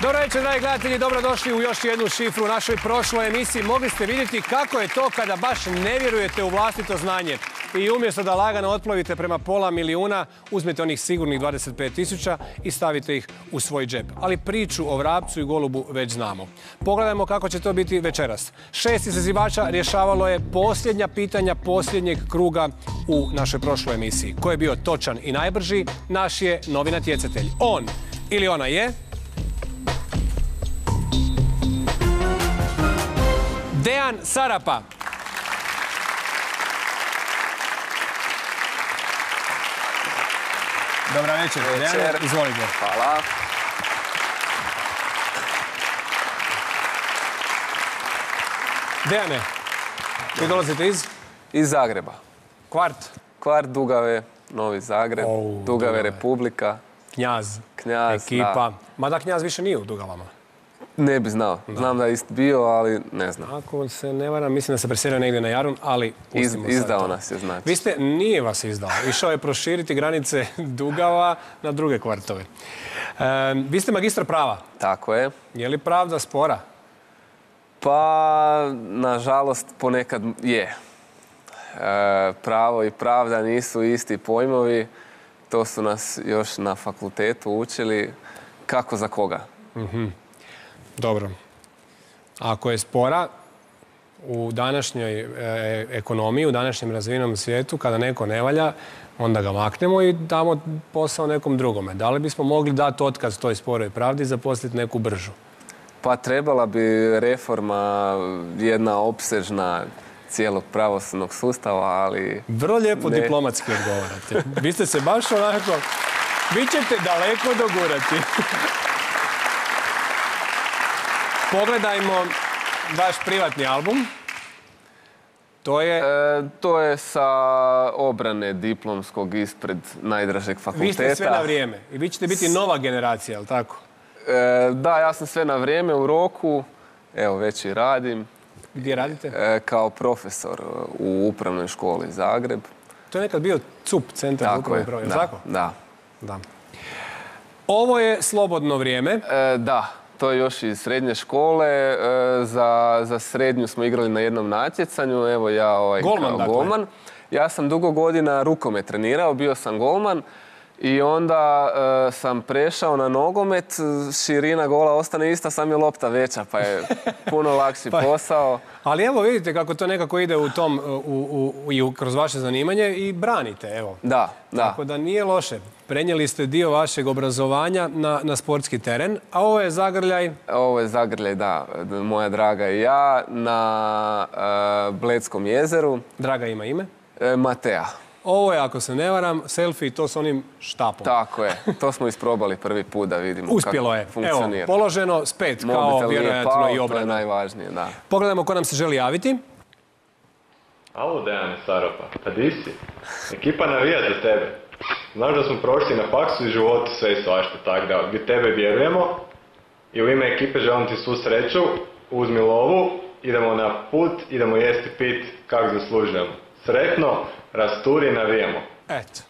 Dobro večer, dragi gledatelji, dobrodošli u još jednu šifru u našoj prošloj emisiji. Mogli ste vidjeti kako je to kada baš ne vjerujete u vlastito znanje. I umjesto da lagano otplovite prema $500.000, uzmete onih sigurnih 25.000 i stavite ih u svoj džep. Ali priču o vrapcu i golubu već znamo. Pogledajmo kako će to biti večeras. 6 izazivača rješavalo je posljednja pitanja posljednjeg kruga u našoj prošloj emisiji. Ko je bio točan i najbrži, naš je novi natjecatelj. On ili ona je... Dejan Sarapa. Dobra večer. Dejan, izvolite. Hvala. Dejane, vi dolazite iz? Iz Zagreba. Kvart? Kvart Dugave, Novi Zagreb, Dugave Republika. Knjaz. Knjaz, ekipa. da. Mada Knjaz više nije u Dugavama. Ne bi znao. Znam da je isto bio, ali ne znam. Ako se ne varam, mislim da se preselio negdje na Jarun, ali pustimo sad Izdao to. nas je, znači. Vi ste, nije vas izdao. Išao je proširiti granice Dugava na druge kvartove. Vi ste magistar prava. Tako je. Je li pravda spora? Pa, nažalost, ponekad je. Pravo i pravda nisu isti pojmovi. To su nas još na fakultetu učili. Kako za koga? Dobro. Ako je spora u današnjoj ekonomiji, u današnjem razvijenom svijetu, kada neko ne valja, onda ga maknemo i damo posao nekom drugome. Da li bismo mogli dati otkaz toj sporoj pravdi i zaposliti neku bržu? Pa trebala bi reforma jedna opsežna cijelog pravosudnog sustava, ali... Vrlo lijepo diplomatski odgovarate. Vi ste se baš onako... Vi ćete daleko dogurati. Pogledajmo vaš privatni album. To je... To je sa obrane diplomskog ispred najdražeg fakulteta. Vi ste sve na vrijeme. I vi ćete biti nova generacija, je li tako? Da, ja sam sve na vrijeme, u roku. Evo, već i radim. Gdje radite? Kao profesor u Upravnoj školi Zagreb. To je nekad bio CUP, Centar za upravni broj, je li tako? Da. Ovo je slobodno vrijeme. Da. To je još iz srednje škole. Za srednju smo igrali na jednom natjecanju. Evo ja golman, kao golman. Ja sam dugo godina rukomet trenirao, bio sam golman. I onda sam prešao na nogomet, širina gola ostane ista, sam je lopta veća, pa je puno lakši posao. Ali evo vidite kako to nekako ide u tom, kroz vaše zanimanje i branite, evo. Da. Tako da nije loše. Prenijeli ste dio vašeg obrazovanja na sportski teren, a ovo je zagrljaj? Ovo je zagrljaj, da. Moja draga i ja na Bledskom jezeru. Draga ima ime? Matea. Ovo je, ako se ne varam, selfie to s onim štapom. Tako je. To smo isprobali prvi put da vidimo uspjelo kako funkcionira. Evo, položeno spet, kao vjerojatno i obrana. To je najvažnije, da. Pogledajmo ko nam se želi javiti. Alo, Dejane Sarapa, pa di si? Ekipa navija za tebe. Znaš da smo prošli na faksu i životu sve i svašta, tako da mi tebe vjerujemo. I u ime ekipe želim ti svu sreću, uzmi lovu, idemo na put, idemo jesti pit kako zaslužujemo. Sretno, rasturi, navijemo. Eto.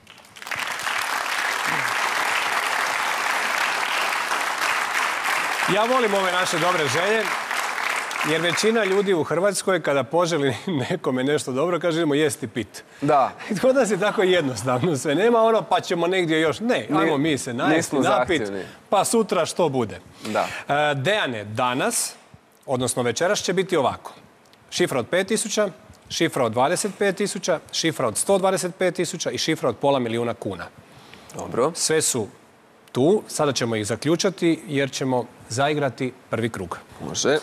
Ja volim ove naše dobre želje, jer većina ljudi u Hrvatskoj kada poželi nekome nešto dobro, kaže idemo jesti pit. Da. Kod nas je tako jednostavno sve. Nema ono pa ćemo negdje još. Ne, ajmo mi se najesti, napit, pa sutra što bude. Da. Dejane, danas, odnosno večeras će biti ovako. Šifra od 5.000, šifra od 25.000, šifra od 125.000 i šifra od $500.000 kuna. Dobro. Sve su tu. Sada ćemo ih zaključati jer ćemo zaigrati prvi krug. Može.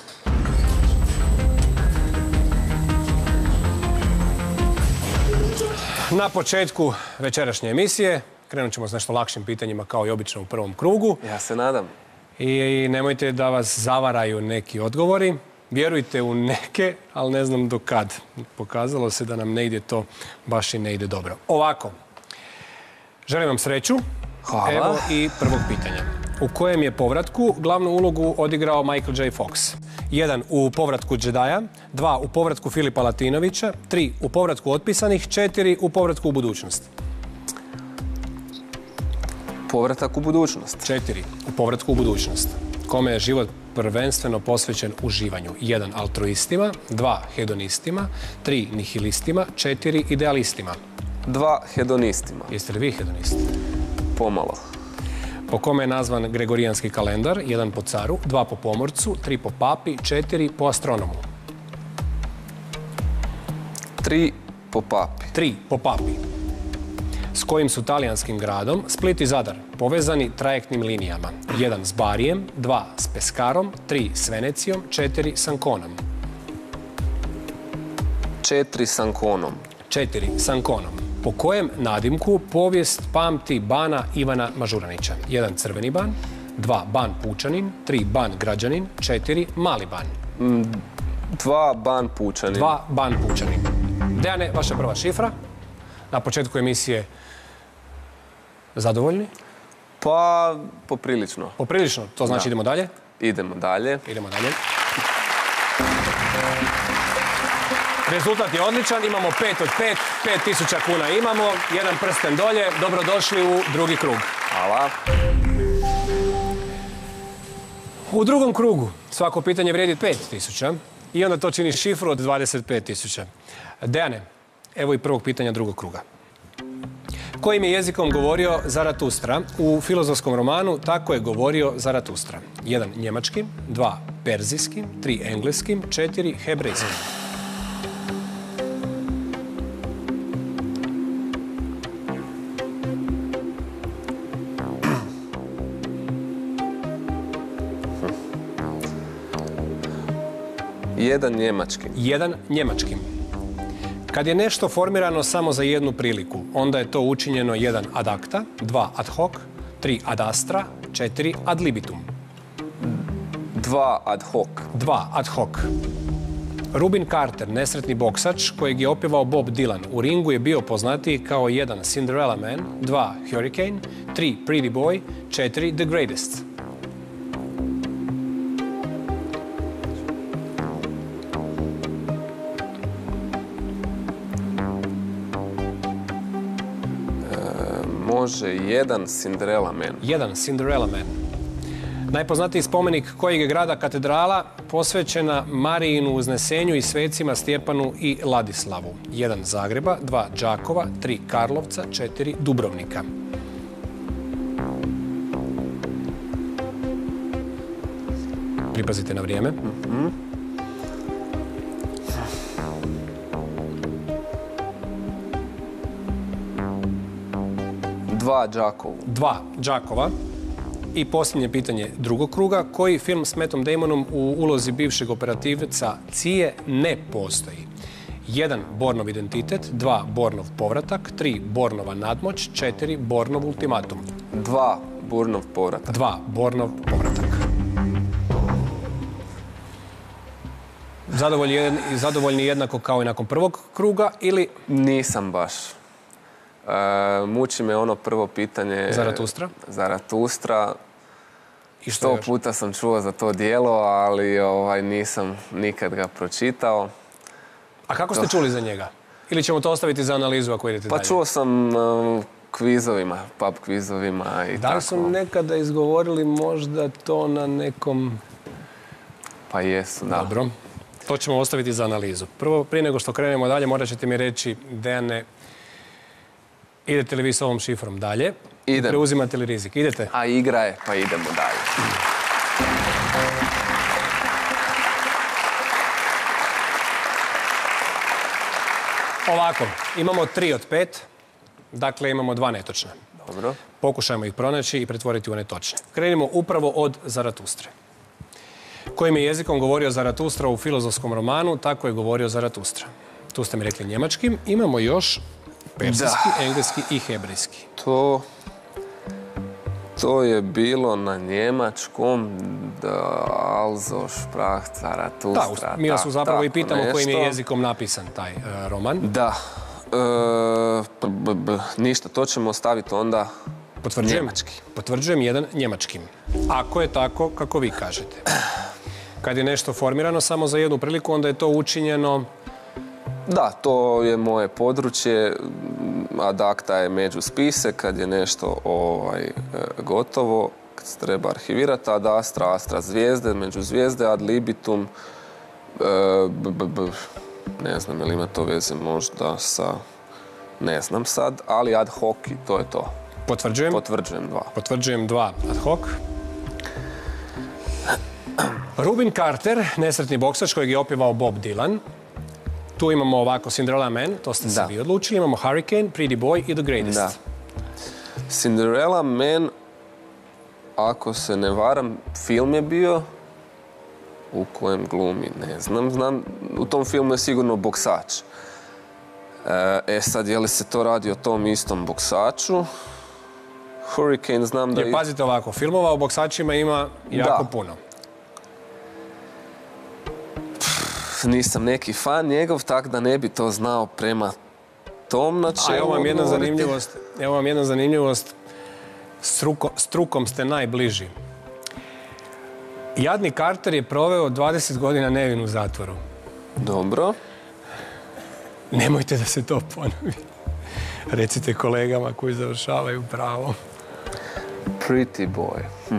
Na početku večerašnje emisije krenut ćemo s nešto lakšim pitanjima kao i obično u prvom krugu. Ja se nadam. I nemojte da vas zavaraju neki odgovori. Vjerujte u neke, ali ne znam do kad. Pokazalo se da nam negdje to baš i ne ide dobro. Ovako, želim vam sreću. Hvala. Evo i prvog pitanja. U kojem je povratku glavnu ulogu odigrao Michael J. Fox? 1. U povratku Jedija, 2. U povratku Filipa Latinovića, 3. U povratku Otpisanih, 4. U povratku u budućnost. Povratak u budućnost. 4. U povratku u budućnost. kome je život prvenstveno posvećen uživanju. 1. altruistima, 2. hedonistima, 3. nihilistima, 4. idealistima. 2 hedonistima. Jeste li vi hedonisti? Pomalo. Po kome je nazvan Gregorijanski kalendar? 1 po caru, 2 po pomorcu, 3 po papi, 4 po astronomu. 3 po papi. 3 po papi. S kojim su talijanskim gradom Split i Zadar povezani trajektnim linijama? 1 s Barijem, 2 s Peskarom, 3 s Venecijom, 4 s Anconom. 4 s Anconom. 4 s Anconom. Po kojem nadimku povijest pamti bana Ivana Mažuranića? 1 crveni ban, 2 ban pučanin, 3 ban građanin, 4 mali ban. 2 ban pučanin. 2 ban pučanin. Dejane, vaša prva šifra. Na početku emisije zadovoljni? Pa, poprilično. Poprilično. To znači idemo dalje? Idemo dalje. Idemo dalje. Rezultat je odličan. Imamo 5 od 5. 5000 kuna imamo. 1 prsten dolje. Dobrodošli u drugi krug. Hvala. U drugom krugu svako pitanje vrijedi 5000 i onda to čini šifru od 25.000. Dejane, evo i prvog pitanja drugog kruga. Kojim je jezikom govorio Zaratustra? U filozofskom romanu Tako je govorio Zaratustra. 1 njemačkim, 2 perzijskim, 3 engleskim, 4 hebrejskim. Jedan njemačkim. 1 njemačkim. Kad je nešto formirano samo za jednu priliku, onda je to učinjeno 1 ad acta, 2 ad hoc, 3 ad astra, 4 ad libitum. 2 ad hoc. 2 ad hoc. Rubin Carter, nesretni boksač kojeg je opjevao Bob Dylan, u ringu je bio poznatiji kao 1 Cinderella Man, 2 Hurricane, 3 Pretty Boy, 4 The Greatest. Može 1 Cinderella Man. 1 Cinderella Man. Najpoznatiji spomenik kojeg je grada katedrala posvećena Marijinu uznesenju i svecima Stjepanu i Ladislavu. 1 Zagreba, 2 Đakova, 3 Karlovca, 4 Dubrovnika. Pripazite na vrijeme. 2 Đakovu. 2 Đakova. I posljednje pitanje drugog kruga. Koji film s Mattom Damonom u ulozi bivšeg operativca CIA ne postoji? 1 Bornov identitet, 2 Bornov povratak, 3 Bornova nadmoć, 4 Bornov ultimatum. 2 Bornov povratak. 2 Bornov povratak. Zadovoljni jednako kao i nakon prvog kruga ili... Nisam baš. Muči me ono prvo pitanje... Zaratustra? Zaratustra. I što još? 100 puta sam čuo za to djelo, ali nisam nikad ga pročitao. A kako ste čuli za njega? Ili ćemo to ostaviti za analizu ako idete dalje? Pa čuo sam kvizovima, pub kvizovima i tako. Da li su nekada izgovorili možda to na nekom... Pa jesu, da. Dobro. To ćemo ostaviti za analizu. Prvo, prije nego što krenemo dalje, morat ćete mi reći, Dejane, idete li vi s ovom šifrom dalje? Idem. Preuzimate li rizik? Idete? A igra je, pa idemo dalje. Ovako, imamo 3 od 5, dakle imamo 2 netočne. Dobro. Pokušajmo ih pronaći i pretvoriti u netočne. Krenimo upravo od Zaratustre. Kojim je jezikom govorio Zaratustra u filozofskom romanu, tako je govorio Zaratustra. Tu ste mi rekli njemačkim. Imamo još persijski, engleski i hebrejski. To je bilo na njemačkom, also sprach Zaratustra. Da, mi vas zapravo i pitamo kojim je jezikom napisan taj roman. Da. Ništa, to ćemo ostaviti onda njemački. Potvrđujem 1 njemačkim. Ako je tako kako vi kažete. Kad je nešto formirano samo za jednu priliku, onda je to učinjeno... Da, to je moje područje. Ad acta je međuspise, kad je nešto gotovo. kad se treba arhivirati, ad astra, astra zvijezde, među zvijezde, ad libitum, ne znam je li ima to veze možda sa, ne znam sad, ali ad hoc i to je to. Potvrđujem? Potvrđujem 2. Potvrđujem 2 ad hoc. Rubin Carter, nesretni boksač kojeg je opjevao Bob Dylan. Tu imamo ovako Cinderella Man, to ste se vi odlučili. Imamo Hurricane, Pretty Boy i The Greatest. Da. Cinderella Man, ako se ne varam, film je bio u kojem glumi, ne znam. U tom filmu je sigurno boksač. Sad, je li se to radi o tom istom boksaču? Hurricane znam da... Pazite ovako, filmova o boksačima ima jako puno. Nisam neki fan njegov, tako da ne bi to znao prema tom načelu. A evo vam jedna zanimljivost. Strukom ste najbliži. Jadni Carter je proveo 20 godina nevin u zatvoru. Dobro. Nemojte da se to ponovi. Recite kolegama koji završavaju pravo. Pretty Boy.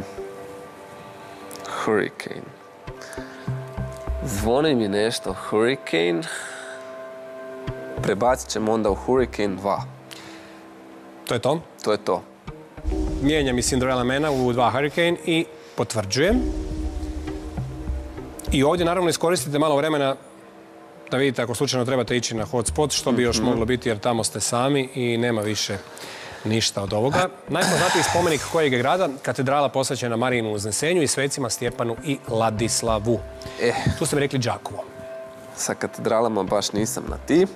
Hurricane. Zvoni mi nešto Hurricane. Prebacit ćemo onda u Hurricane 2. To je to? To je to. Mijenjam i Cinderella Mana u 2 Hurricane i potvrđujem. I ovdje naravno iskoristite malo vremena da vidite ako slučajno trebate ići na hotspot, što bi još moglo biti jer tamo ste sami i nema više ništa od ovoga. Najpoznatiji spomenik kojeg je grada, katedrala posvećena Marijinu Uznesenju i svecima Stjepanu i Ladislavu. Tu ste mi rekli Đakovo. Sa katedralama baš nisam na ti.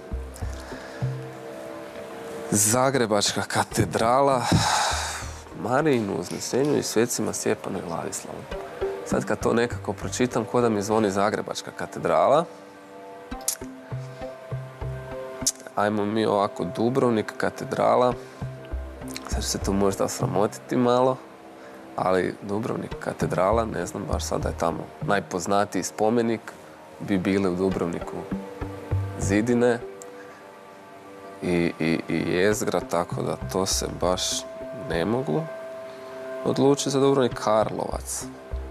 Zagrebačka katedrala, Marijinu Uznesenju i svecima Stjepanu i Ladislavu. Sad kad to nekako pročitam, ko da mi zvoni Zagrebačka katedrala. Ajmo mi ovako, Dubrovnik, katedrala. Sad ću se tu možda osramotiti malo, ali Dubrovnik, katedrala, ne znam baš sada je tamo najpoznatiji spomenik. Bi bile u Dubrovniku zidine i jezgra, tako da to se baš ne mogu odlučiti za Dubrovnik. Karlovac.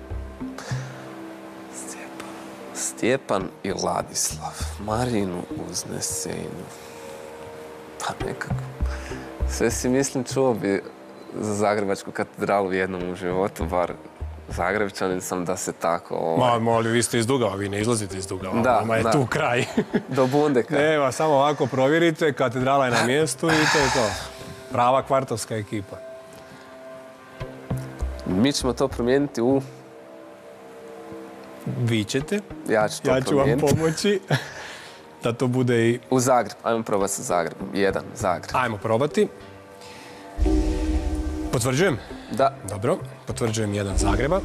Stjepan i Ladislav. Marijinu Uznesenju. Pa nekako. Sve si mislim čuo bi za Zagrebačku katedralu jednom u životu, bar Zagrebčanin sam da se tako... Ali vi ste iz Dugava, vi ne izlazite iz Dugava. Da, je tu kraj. Do Bundeka. Nema, samo ovako provjerite, katedrala je na mjestu i to je to. Prava kvartovska ekipa. Mi ćemo to promijeniti u... Vi ćete. Ja ću to promijeniti. Ja ću vam pomoći da to bude i... U Zagreb. Ajmo probati sa Zagrebom. 1, Zagreb. Ajmo probati. Potvrđujem? Da. Dobro, potvrđujem 1 Zagreba.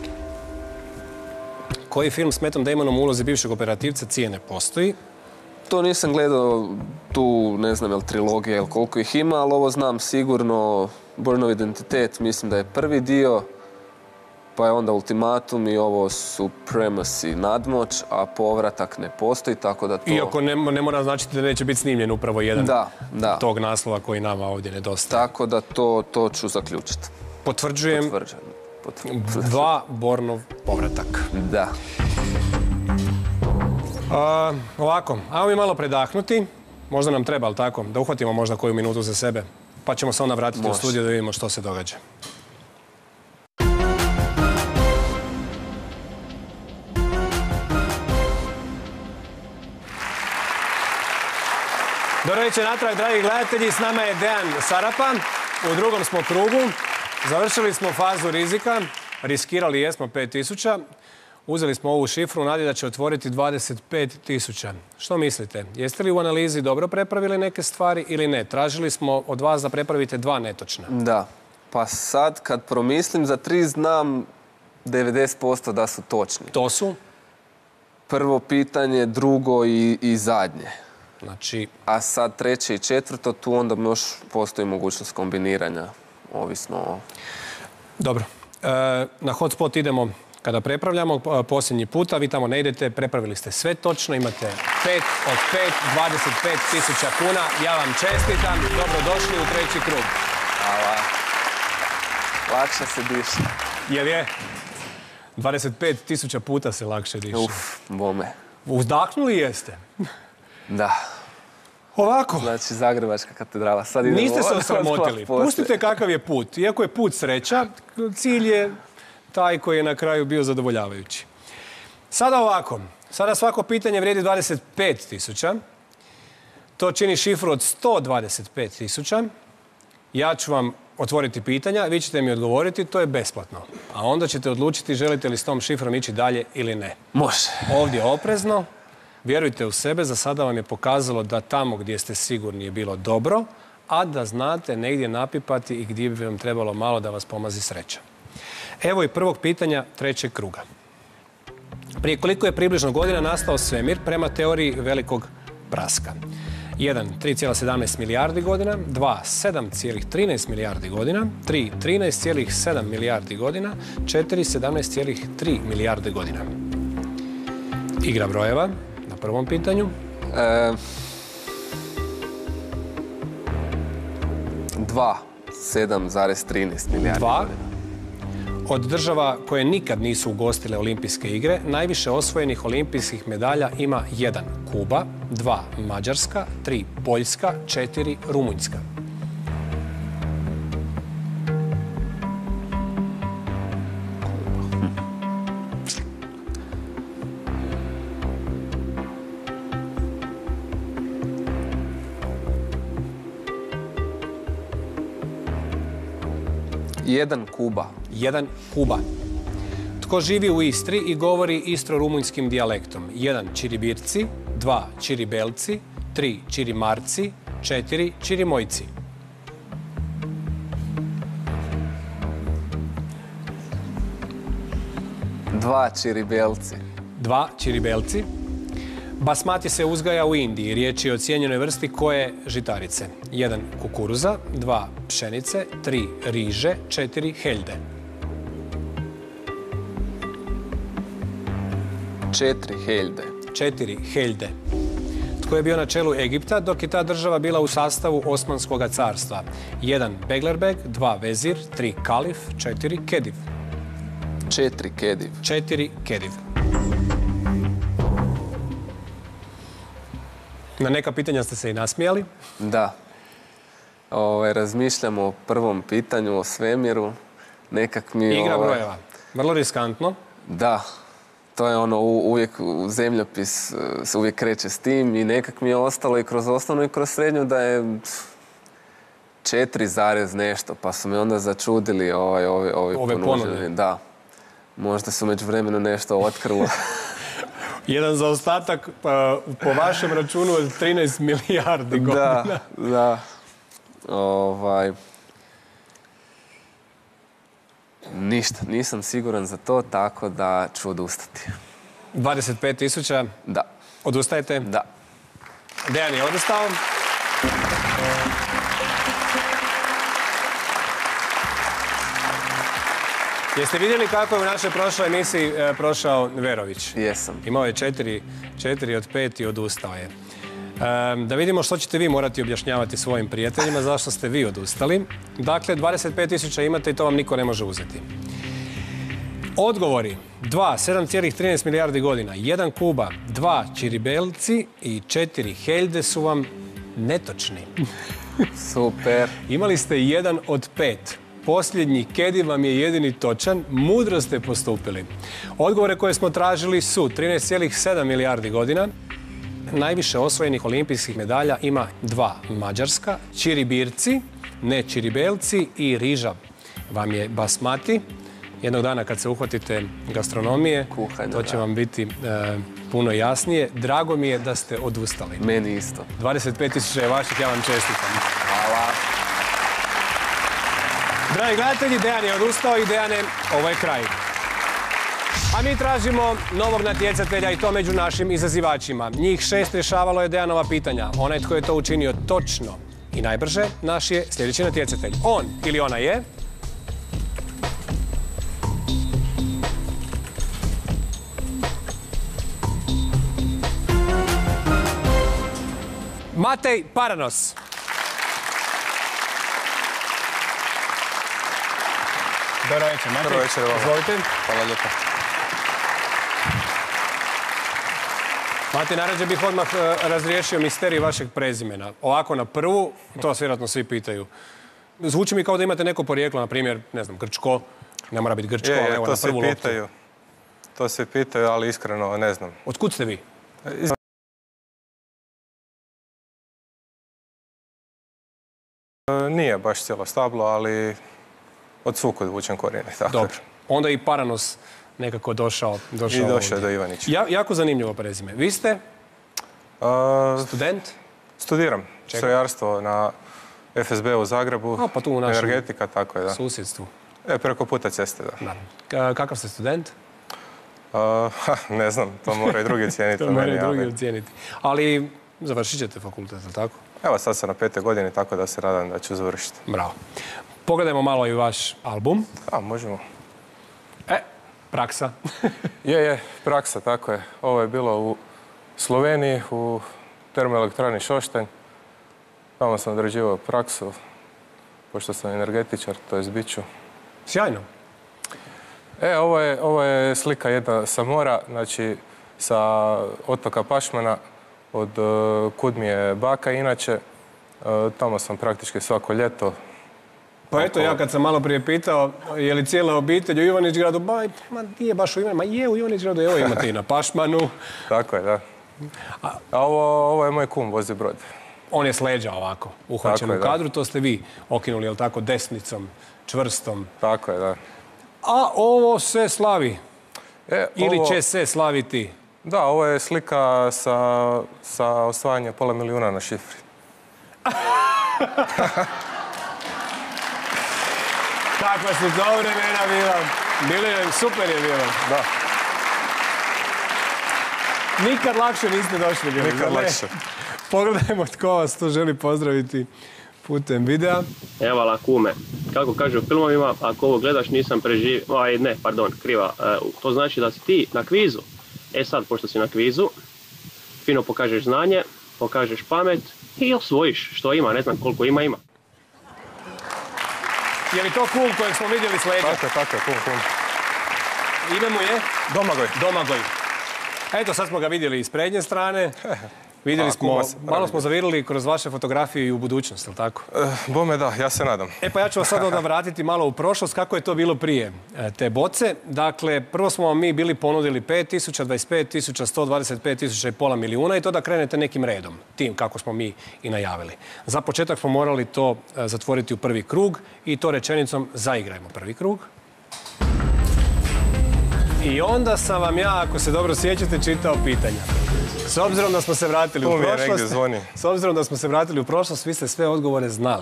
Koji film s Mattom Damonom u ulozi bivšeg operativca Cijene postoji? To nisam gledao tu, ne znam je li trilogija ili koliko ih ima, ali ovo znam sigurno. Bornov identitet, mislim da je prvi dio, pa je onda Ultimatum i ovo Supremacy, nadmoć, a povratak ne postoji, tako da to... Iako ne mora značiti da neće biti snimljen upravo jedan tog naslova koji nama ovdje nedostaje. Tako da to ću zaključiti. Potvrđujem. 2 Bornov povratak. Da. Ovako, ajmo mi malo predahnuti. Možda nam treba, ali tako, da uhvatimo možda koju minutu za sebe. Pa ćemo se onda vratiti u studio da vidimo što se događa. Dobro večer natrag, dragi gledatelji. S nama je Dejan Sarapa. U drugom smo krugu. Završili smo fazu rizika. Riskirali jesmo 5000. Uzeli smo ovu šifru u nadi da će otvoriti 25.000. Što mislite? Jeste li u analizi dobro prepravili neke stvari ili ne? Tražili smo od vas da prepravite 2 netočna. Da. Pa sad kad promislim za 3 znam 90% da su točni. To su? Prvo pitanje, drugo i zadnje. Znači... A sad 3. i 4. tu onda još postoji mogućnost kombiniranja, ovisno o... Dobro. Na hotspot idemo kada prepravljamo posljednji puta. Vi tamo ne idete, prepravili ste sve točno. Imate 5 od 5, 25.000 kuna. Ja vam čestitam. Dobrodošli u 3. krug. Hvala. Lakše se diše. Jel je? 25.000 puta se lakše diše. Bome. Uzdahnuli jeste? Da. Ovako. Znači, Zagrebačka katedrala. Sad Niste se osramotili. Pustite kakav je put. Iako je put sreća, cilj je taj koji je na kraju bio zadovoljavajući. Sada ovako. Sada svako pitanje vrijedi 25.000. To čini šifru od 125.000. Ja ću vam otvoriti pitanja, vi ćete mi odgovoriti, to je besplatno. A onda ćete odlučiti želite li s tom šifrom ići dalje ili ne. Može. Ovdje oprezno, vjerujte u sebe, za sada vam je pokazalo da tamo gdje ste sigurni je bilo dobro, a da znate negdje napipati i gdje bi vam trebalo malo da vas pomazi sreća. Evo i prvog pitanja trećeg kruga. Prije koliko je približno godina nastao svemir prema teoriji velikog praska? 1. 3,17 milijardi godina, 2. 7,13 milijardi godina, 3. 13,7 milijardi godina, 4. 17,3 milijarde godina. Igra brojeva na prvom pitanju. 2. 7,13 milijardi godina. Od država koje nikad nisu ugostile olimpijske igre, najviše osvojenih olimpijskih medalja ima 1. Kuba, 2. Mađarska, 3. Poljska, 4. Rumunjska. Jedan Kuba. 1. Kuba. Tko živi u Istri i govori istro-rumunjskim dijalektom? 1. Čiribirci, 2. Čiribelci, 3. Čirimarci, 4. Čirimojci. Dva Čiribelci. 2. Čiribelci. Basmati se uzgaja u Indiji. Riječ je o cijenjenoj vrsti koje žitarice? 1. Kukuruza, 2. Pšenice, 3. Riže, 4. Heljde. 4 Heljde. 4. Heljde. Tko je bio na čelu Egipta dok je ta država bila u sastavu Osmanskog carstva? 1. Beglerbeg, 2. Vezir, 3. Kalif, 4. Kediv. 4 Kediv. 4. Kediv. Na neka pitanja ste se i nasmijali. Da. Razmišljamo o prvom pitanju, o svemiru. Nekak mi... Igra brojeva. Vrlo riskantno. Da. To je uvijek u zemljopis se uvijek kreće s tim i nekak mi je ostalo i kroz osnovnu i kroz srednju da je 4 zarez nešto, pa su me onda začudili ovi ponuđeni. Da. Možda su među vremenu nešto otkrilo. Jedan zaostatak po vašem računu od 13 milijardi godina. Da. Ništa, nisam siguran za to, tako da ću odustati. 25.000? Da. Odustajete? Da. Dejan je odustao. Jeste vidjeli kako je u našoj prošloj emisiji prošao Verović? Jesam. Imao je 4 od 5 i odustao je. Da vidimo što ćete vi morati objašnjavati svojim prijateljima, zašto ste vi odustali. Dakle, 25.000 imate i to vam niko ne može uzeti. Odgovori. 2. 7,13 milijardi godina. 1. Kuba, 2. Čiribelci i 4. Heljde su vam netočni. Super. Imali ste 1 od 5. Posljednji Kediv vam je jedini točan. Mudro ste postupili. Odgovore koje smo tražili su 13,7 milijardi godina. Najviše osvojenih olimpijskih medalja ima 2. Mađarska, Čiribirci, ne Čiribelci i riža vam je basmati. Jednog dana kad se uhvatite gastronomije, to će vam biti puno jasnije. Drago mi je da ste odustali. Meni isto. 25.000 je vaših, ja vam čestitam. Hvala. Dragi gledatelji, Dejan je odustao i Dejane, ovo je kraj. A mi tražimo novog natjecatelja i to među našim izazivačima. Njih 6 rješavalo je Dejanova pitanja. Onaj tko je to učinio točno i najbrže, naš je sljedeći natjecatelj. On ili ona je... Matej Paranos. Dobro večer, Matej. Dobro večer, vama. Izvolite. Hvala lijepo. Matej, najrađe bih odmah razriješio misterij vašeg prezimena. Ovako na prvu, to vas vjerojatno svi pitaju. Zvuči mi kao da imate neko porijeklo, na primjer, ne znam, grčko. Ne mora biti grčko, ali evo na prvu loptu. To se pitaju, ali iskreno ne znam. Otkud ste vi? Nije baš cijelo stablo, ali od svukud vučem korijene. Dobro. Onda i Paranos nekako došao I došao je do Ivanića. Jako zanimljivo prezime. Vi ste student? Studiram strojarstvo na FSB u Zagrebu. Pa tu u našem energetika, tako je, da. Susjedstvu. Preko puta ceste, da. Kakav ste student? Ne znam, to moraju drugi cijeniti. To moraju drugi ocijeniti. Ali završit ćete fakultet, ali tako? Evo, sad sam na 5. godini, tako da se nadam da ću završiti. Bravo. Pogledajmo malo i vaš album. Možemo. Praksa. Je, praksa, tako je. Ovo je bilo u Sloveniji, u termoelektrani Šoštanj. Tamo sam odrađivao praksu, pošto sam energetičar, to je bit ću. Sjajno. Ovo je slika jedna sa mora, znači sa otoka Pašmana, od kud mi je baka inače. Tamo sam praktički svako ljeto. Pa eto, ja kad sam malo prije pitao je li cijela obitelj u Ivanić-gradu, ma nije baš u Ivanić, ma je u Ivanić-gradu, evo imate i na Pašmanu. Tako je, da. A ovo je moj kum, vozi brod. On je s leđa ovako, uhvaćen u kadru, to ste vi okinuli, jel tako, desnicom, čvrstom. Tako je, da. A ovo se slavi. Ili će se slaviti. Da, ovo je slika sa osvajanjem $500.000 na šifri. Kakva su to vremena bila. Super je bilo. Da. Nikad lakše niste došli. Nikad lakše. Pogledajmo tko vas tu želi pozdraviti putem videa. Evo la kume. Kako kažu u filmovima, ako ovo gledaš nisam preživio... kriva. To znači da si ti na kvizu. Sad, pošto si na kvizu, fino pokažeš znanje, pokažeš pamet i osvojiš što ima. Ne znam koliko ima. Je li to kum kojeg smo vidjeli s leđa? Tako je, kum. Ime mu je? Domagoj. Eto, sad smo ga vidjeli iz prednje strane. Vidjeli smo, malo smo zavirili kroz vaše fotografije i u budućnost, je li tako? Bome da, ja se nadam. Pa ja ću vas sad onda vratiti malo u prošlost, kako je to bilo prije te boce. Dakle, prvo smo vam mi bili ponudili 5.000, 25.000, 125.000 i $500.000 i to da krenete nekim redom, tim kako smo mi i najavili. Za početak smo morali to zatvoriti u prvi krug i to rečenicom zaigrajmo prvi krug. I onda sam vam ja, ako se dobro sjećate, čitao pitanja. S obzirom da smo se vratili u prošlost, vi ste sve odgovore znali.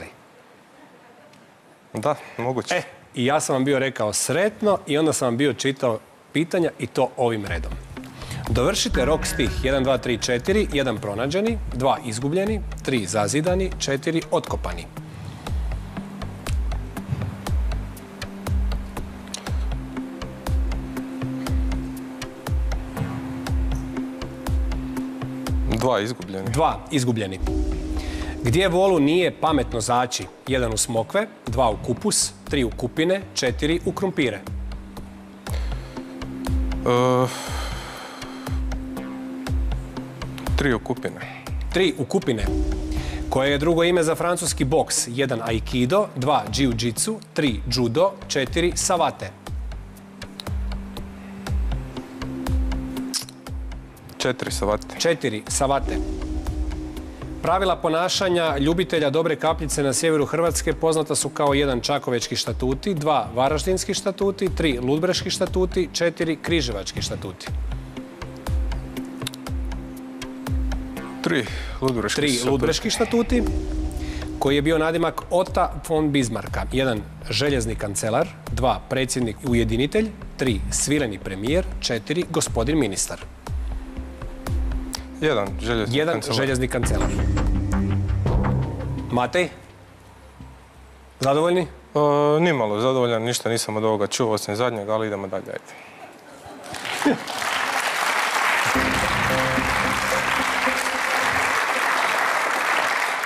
Da, moguće. I ja sam vam bio rekao sretno i onda sam vam bio čitao pitanja i to ovim redom. Dovršite rok stih 1, 2, 3, 4, 1 pronađeni, 2 izgubljeni, 3 zazidani, 4 otkopani. Dva izgubljeni. Gdje volu nije pametno zaći? 1 u smokve, 2 u kupus, 3 u kupine, 4 u krumpire. 3 u kupine. 3 u kupine. Koje je drugo ime za francuski boks? 1 aikido, 2 jiu-jitsu, 3 judo, 4 savate. 4 savate. Pravila ponašanja ljubitelja dobre kapljice na sjeveru Hrvatske poznata su kao 1 čakovečki štatuti, 2 varaždinski štatuti, 3 ludbreški štatuti, 4 križevački štatuti. 3 ludbreški štatuti, koji je bio nadimak Ota von Bismarcka. 1 željezni kancelar, 2 predsjednik ujedinitelj, 3 svileni premijer, 4 gospodin ministar. 1 željezni kancelar. Matej? Zadovoljni? Nimalo zadovoljan, ništa nisam od ovoga čuo osim zadnjeg, ali idemo dalje, ajde.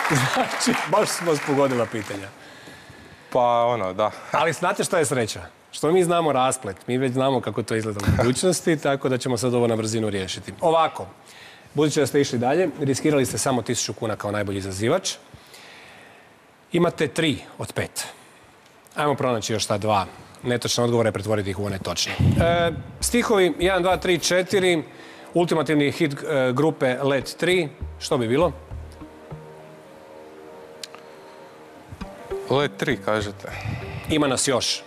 Znači, baš smo vas pogodila pitanja. Pa da. Ali znate što je sreća? što mi znamo rasplet. Mi već znamo kako to izgleda u budućnosti, tako da ćemo sad ovo na brzinu riješiti. Ovako, budući da ste išli dalje, riskirali ste samo 1000 kuna kao najbolji izazivač. Imate 3 od 5. Ajmo pronaći još ta 2 netočne odgovore, pretvoriti ih u one točne. Stihovi 1, 2, 3, 4, ultimativni hit grupe Let 3. Što bi bilo? Let 3, kažete. Ima nas još.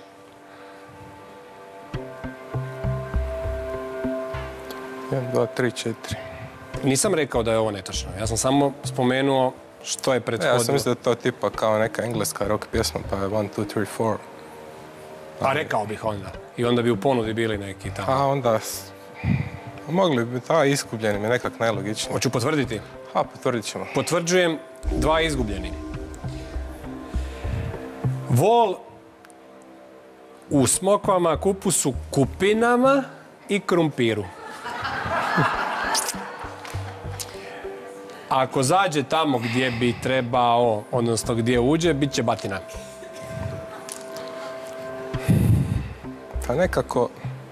Jedan, 2, 3, 4. Nisam rekao da je ovo netočno. Ja sam samo spomenuo što je prethodilo. Ja sam mislio da je to tipa kao neka engleska rock pjesma, pa je 1, 2, 3, 4. A rekao bih onda. I onda bi u ponudi bili neki tamo. A onda... Mogli bi, izgubljeni mi nekak najlogičniji. Hoću potvrditi? Potvrdit ćemo. Potvrđujem 2 izgubljeni. Vol u smokvama, kupusu, kupinama i krumpiru. Ako zađe tamo gdje bi trebao, odnosno gdje uđe, bit će batina. Pa nekako...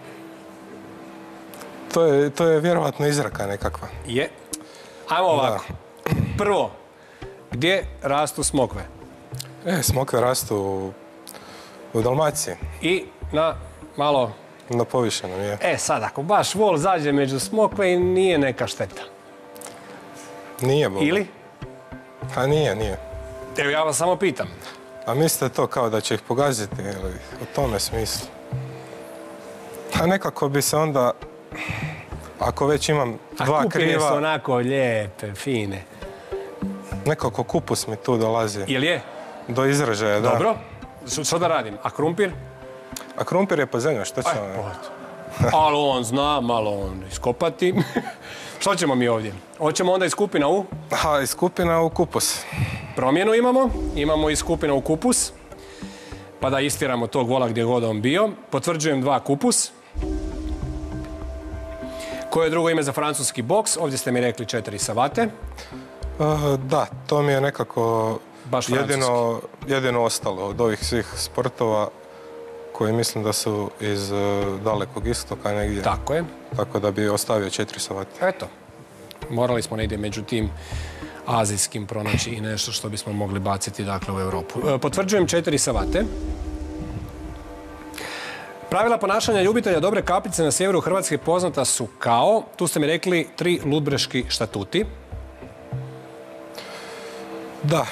To je vjerovatno izraka nekakva. Je. Ajmo ovako. Prvo, gdje rastu smokve? Smokve rastu u Dalmaciji. I na malo... Na povišenom, je. Sad, ako baš vol zađe među smokve, nije neka šteta. Nije, Boga. Ili? A nije. Evo, ja vas samo pitam. A mislite to kao da će ih pogaziti, ili u tome smislu? A nekako bi se onda, ako već imam 2 kriva... A kupine su onako lijepe, fine. Nekako kupus mi tu dolazi. Jel je? Do izražaja, da. Dobro. Što da radim? A krumpir? A krumpir je po zemlju, što će on? Ali on zna, malo on iskopati. Što ćemo mi ovdje? Hoćemo onda iz kupina u? Iz skupina u kupus. Promjenu imamo. Imamo iz skupina u kupus. Pa da istiramo tog vola gdje god on bio. Potvrđujem 2 kupus. Koje je drugo ime za francuski boks? Ovdje ste mi rekli 4 savate. Da, to mi je nekako jedino ostalo od ovih svih sportova koji mislim da su iz dalekog istoka negdje. Tako je. Tako da bi ostavio 4 savate. Eto. Morali smo negdje među tim azijskim pronaći i nešto što bismo mogli baciti dakle u Europu. Potvrđujem 4 savate. Pravila ponašanja ljubitelja dobre kapljice na sjeveru Hrvatske poznata su kao, tu ste mi rekli, 3 ludbreški štatuti. Da.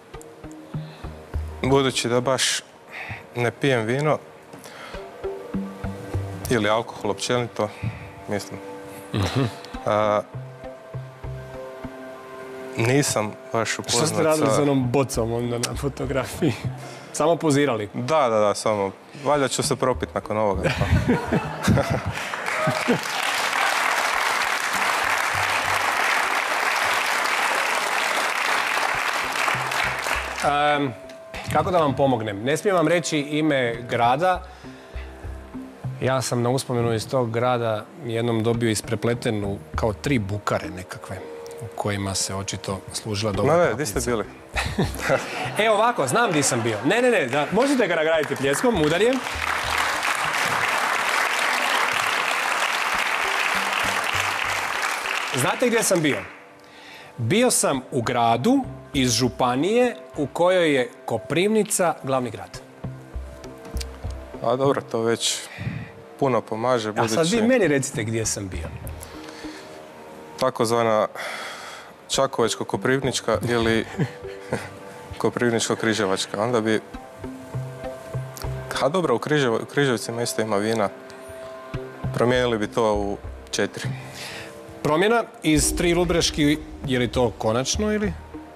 Budući da baš ne pijem vino ili alkohol općenito, mislim. Nisam baš upoznat sa... Što ste radili s onom bocom onda na fotografiji? Samo pozirali? Da, samo. Valjda ću se propit nakon ovoga. Kako da vam pomognem? Ne smijem vam reći ime grada. Ja sam na uspomenu iz tog grada jednom dobio isprepletenu kao 3 bukare nekakve u kojima se očito služila dobra kapljica. Gdje ste bili? Evo ovako, znam gdje sam bio. Ne, možete ga nagraditi pljeskom, mudar je. Znate gdje sam bio? Bio sam u gradu iz županije u kojoj je Koprivnica glavni grad. A dobro, to već puno pomaže. A sad vi meni recite gdje sam bio. Takozvana Čakovečko-Koprivnička ili Koprivničko-Križevačka. Onda bi... A dobro, u Križevcima isto ima vina. Promijenili bi to u 4. Promjena iz 3 ludbreški, je li to konačno ili?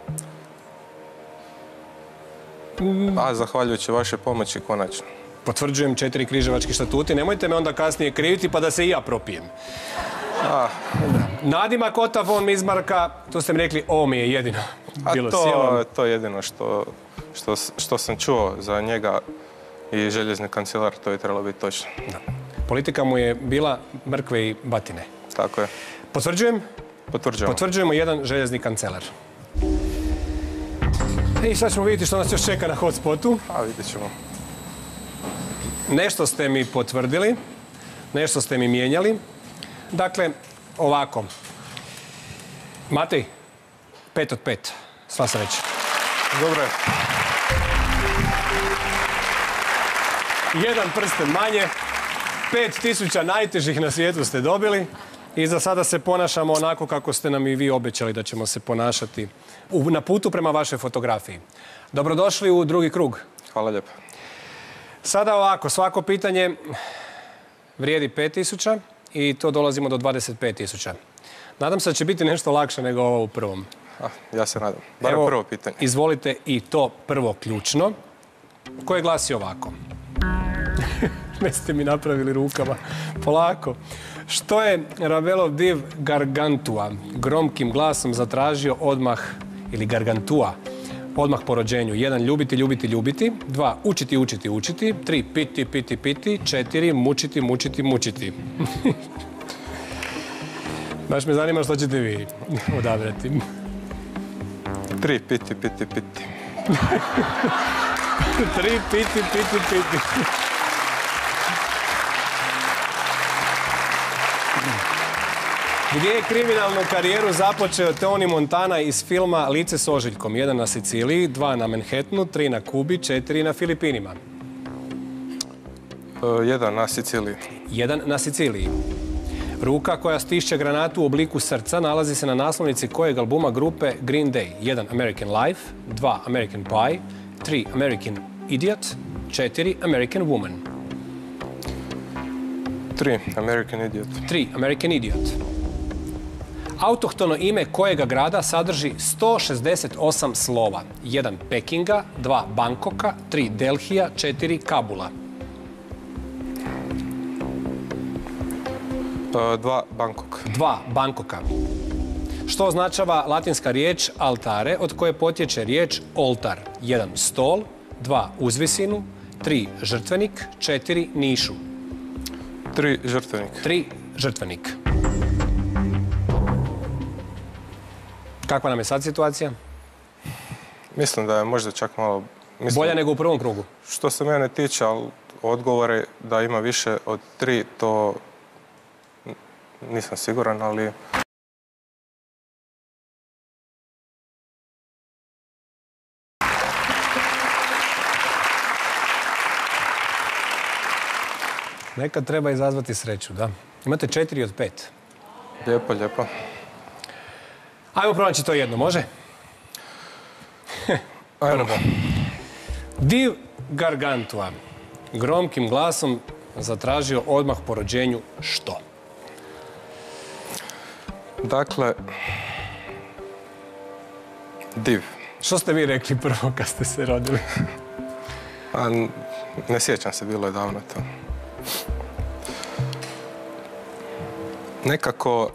Zahvaljujući vaše pomoći, konačno. Potvrđujem 4 križevački štatuti. Nemojte me onda kasnije kriviti pa da se i ja propijem. Nadimak Ota von Bismarcka, to ste mi rekli, ovo mi je jedino bilo sjelo. To je jedino što sam čuo za njega i željezni kancelar, to je trebalo biti točno. Da. Politika mu je bila mrkve i batine. Tako je. Potvrđujem? Potvrđujemo. Potvrđujemo 1 željezni kancelar. I sad ćemo vidjeti što nas još čeka na hotspotu. Vidjet ćemo. Nešto ste mi potvrdili, nešto ste mi mijenjali. Dakle, ovako. Matej, 5 od 5. Sva sreća. Dobro je. Jedan prsten manje. 5000 najtežih na svijetu ste dobili. I za sada se ponašamo onako kako ste nam i vi obećali da ćemo se ponašati na putu prema vašoj fotografiji. Dobrodošli u drugi krug. Hvala lijepo. Sada ovako, svako pitanje vrijedi 5000 i to dolazimo do 25.000. Nadam se da će biti nešto lakše nego ovo u prvom. Ja se nadam. Barem prvo pitanje. Izvolite i to prvo ključno, koje glasi ovako. Ne ste mi napravili rukama. Polako. Što je Ravelov div Gargantua gromkim glasom zatražio odmah, ili Gargantua, odmah po rođenju? 1. Ljubiti, ljubiti, ljubiti. 2. Učiti, učiti, učiti. 3. Piti, piti, piti. 4. Mučiti, mučiti, mučiti. Baš me zanima što ćete vi odabrati. 3. Piti, piti, piti. 3. Piti, piti, piti. Gdje je kriminalnu karijeru započeo Tony Montana iz filma Lice s ožiljkom? 1 na Siciliji, 2 na Manhattanu, 3 na Kubi, 4 na Filipinima. 1 na Siciliji. 1 na Siciliji. Ruka koja stišće granatu u obliku srca nalazi se na naslovnici kojeg albuma grupe Green Day? 1 American Life, 2 American Pie, 3 American Idiot, 4 American Woman. 3 American Idiot. 3 American Idiot. Autohtono ime kojega grada sadrži 168 slova? 1 Pekinga, 2 Bangkoka, 3 Delhija, 4 Kabula. 2 Bangkok. 2 Bangkoka. Što označava latinska riječ altare, od koje potječe riječ oltar? 1 stol, 2 uzvisinu, 3 žrtvenik, 4 nišu. 3 žrtvenik. 3 žrtvenik. Kakva nam je sad situacija? Mislim da je možda čak malo... Bolja nego u prvom krugu? Što se mene tiče, ali odgovore da ima više od 3, to nisam siguran, ali... Nekad treba izazvati sreću, da. Imate 4 od 5. Lijepo, lijepo. Ajmo pronaći to jedno, može? Ajmo. Div Gargantua gromkim glasom zatražio odmah po rođenju što? Dakle, div. Što ste vi rekli prvo kad ste se rodili? Ne sjećam se, bilo je davno to. Nekako,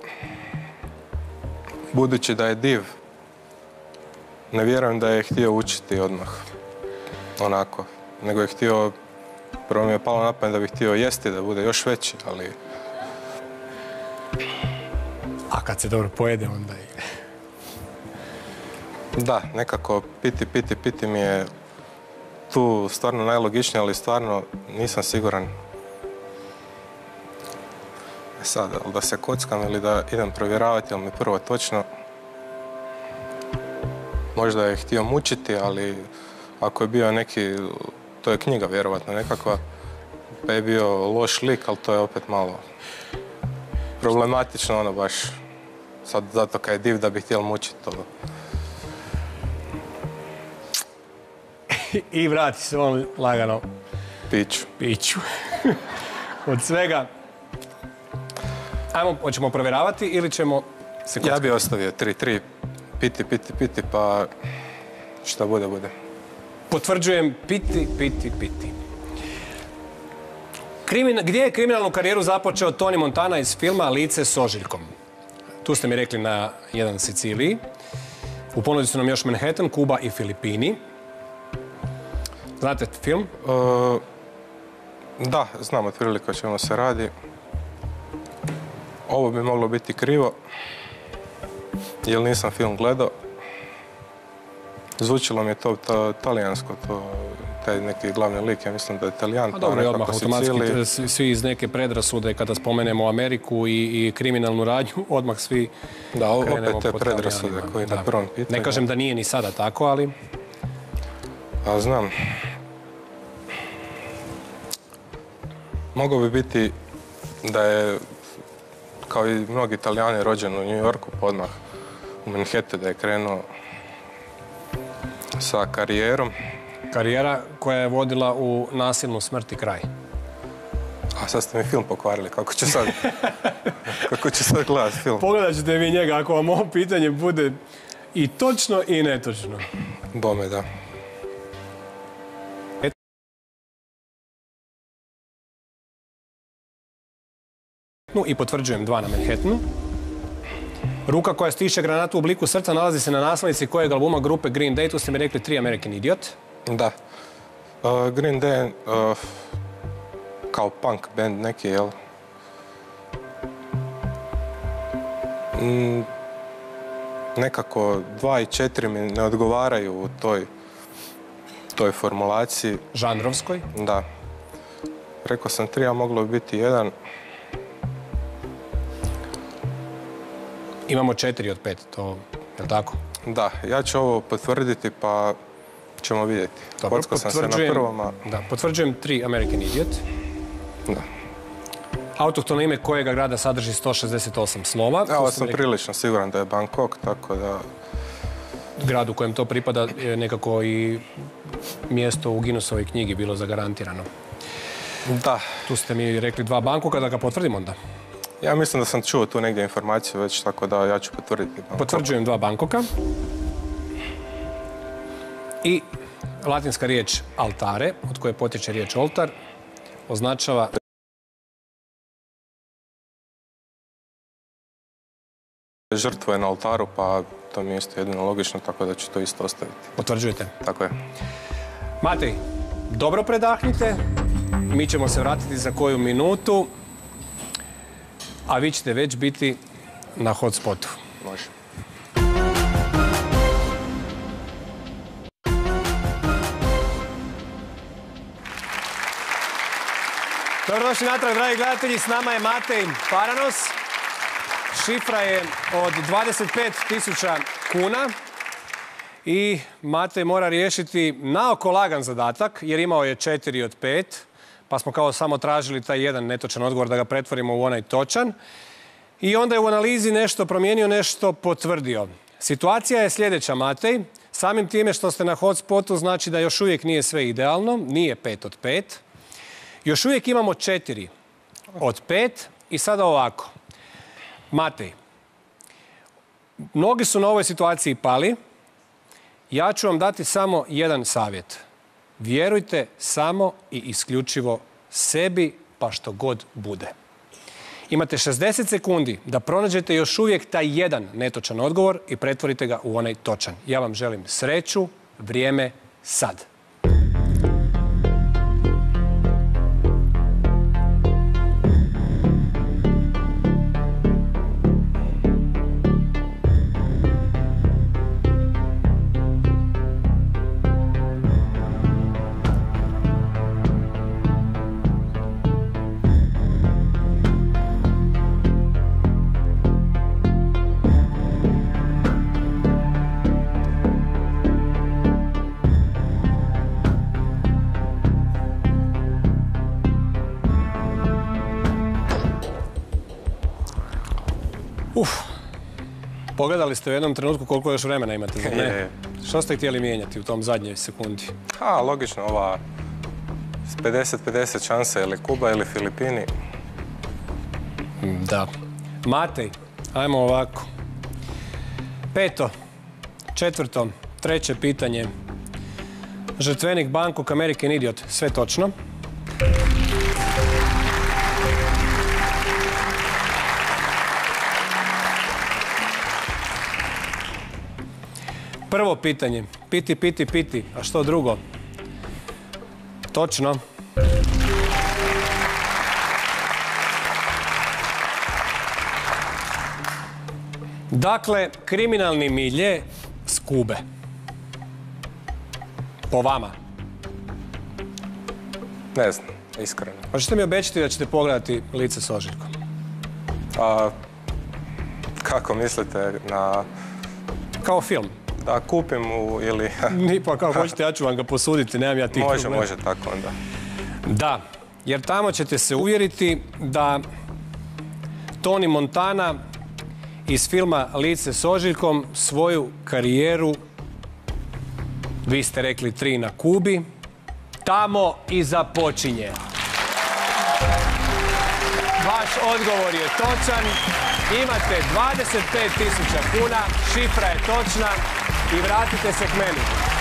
budući da je div, ne vjerujem da je htio učiti odmah. Onako. Nego je htio, prvo mi je palo na pamet da bi htio jesti, da bude još veći, ali... A kad se dobro pojede, onda i... Da, nekako piti mi je tu stvarno najlogičnije, ali stvarno nisam siguran. Sad, da se kockam ili da idem provjeravati, ali mi prvo točno. Možda je htio mučiti, ali ako je bio neki, to je knjiga vjerovatno nekakva, pa je bio loš lik, ali to je opet malo problematično, ono baš. Sad, zato kad je div da bi htjel mučiti to. I vrati se on lagano. Piću. Od svega. Ajmo, hoćemo provjeravati ili ćemo se kockati? Ja bi ostavio 3. Piti, pa šta bude. Potvrđujem piti. Gdje je kriminalnu karijeru započeo Tony Montana iz filma Lice s ožiljkom? Tu ste mi rekli na 1 Siciliji. U ponudi su nam još Manhattan, Kuba i Filipini. Znate film? Da, znam otprilike o čemu se radi. Ovo bi moglo biti krivo, jer nisam film gledao. Zvučilo mi je to talijansko, taj neki glavni lik, ja mislim da je Italijan. Pa dobro, i odmah automatski svi iz neke predrasude kada spomenemo Ameriku i kriminalnu radnju, odmah svi da, krenemo opet te po predrasude Talijanima. koji na prvom pitanju. Ne kažem da nije ni sada tako, ali... A znam. Mogao bi biti da je, kao i mnogi Italijani, rođen u New Yorku, pa odmah u Manhattanu da je krenuo sa karijerom. Karijera koja je vodila u nasilnu smrt i kraj. A sad ste mi film pokvarili, kako ću sad gledati film? Pogledat ćete vi njega ako vam ovo pitanje bude i točno i netočno. Bome, da. I potvrđujem 2 na Manhattanu. Ruka koja stiše granatu u obliku srca nalazi se na naslovnici kojeg albuma grupe Green Day, tu ste mi rekli 3 American Idiot. Da. Green Day kao punk band neki, jel? Nekako 2 i 4 mi ne odgovaraju u toj formulaciji. Žanrovskoj? Da. Rekao sam 3, a moglo bi biti 1. Imamo 4 od 5, to je li tako? Da, ja ću ovo potvrditi pa ćemo vidjeti. Dobro, Kockao sam se na prvom, a... Da, potvrđujem 3 American Idiot. Da. Autohtono ime kojega grada sadrži 168 slova. Evo sam prilično siguran da je Bangkok, tako da... Grad u kojem to pripada je nekako i mjesto u Guinnessovoj knjigi bilo zagarantirano. Da. Tu ste mi rekli 2 Bangkoka, da ga potvrdim onda. Ja mislim da sam čuo tu negdje informaciju već, tako da ja ću potvrditi Bangkok. Potvrđujem 2 Bangkoka. I latinska riječ altare, od koje potječe riječ oltar, označava žrtva je na oltaru, pa to mi je isto jedino logično, tako da ću to isto ostaviti. Potvrđujete? Tako je. Matej, dobro predahnite. Mi ćemo se vratiti za koju minutu, a vi ćete već biti na hotspotu. Može. Dobrodošli natrag, dragi gledatelji. S nama je Matej Paranos. Šifra je od 25.000 kuna. I Matej mora riješiti naoko lagan zadatak, jer imao je 4 od 5. Pa smo kao samo tražili taj jedan netočan odgovor da ga pretvorimo u onaj točan. I onda je u analizi nešto promijenio, nešto potvrdio. Situacija je sljedeća, Matej. Samim time što ste na hotspotu znači da još uvijek nije sve idealno. Nije 5 od 5. Još uvijek imamo 4 od 5. I sada ovako. Matej, mnogi su na ovoj situaciji pali. Ja ću vam dati samo jedan savjet. Vjerujte samo i isključivo sebi, pa što god bude. Imate 60 sekundi da pronađete još uvijek taj jedan netočan odgovor i pretvorite ga u onaj točan. Ja vam želim sreću, vrijeme sad. Pogledali ste u jednom trenutku koliko još vremena imate, zar ne? Što ste htjeli mijenjati u tom zadnjoj sekundi? Logično, ova s 50-50 šanse, ili Kuba ili Filipini. Da. Matej, ajmo ovako. 5., 4., 3. pitanje. Žrtvenik Bangkok, American Idiot, sve točno. Prvo pitanje. Piti, piti, piti. A što drugo? Točno. Dakle, kriminalni milje s Kube. Po vama. Ne znam, iskreno. Možete mi obećati da ćete pogledati Lice s ožiljkom? Kako mislite na... Kao film. Da kupim ili... Pa kako hoćete, ja ću vam ga posuditi, nemam ja tih problema. Može tako onda. Da, jer tamo ćete se uvjeriti da Tony Montana iz filma Lice s ožiljkom svoju karijeru, vi ste rekli 3 na Kubi, tamo i započinje. Vaš odgovor je točan. Imate 25.000 kuna, šifra je točna i vratite se k meni.